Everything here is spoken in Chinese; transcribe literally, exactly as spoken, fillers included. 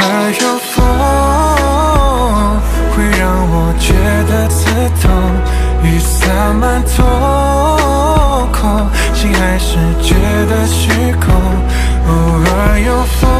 尔有风会让我觉得刺痛，雨洒满瞳孔，心还是觉得虚空。偶尔有风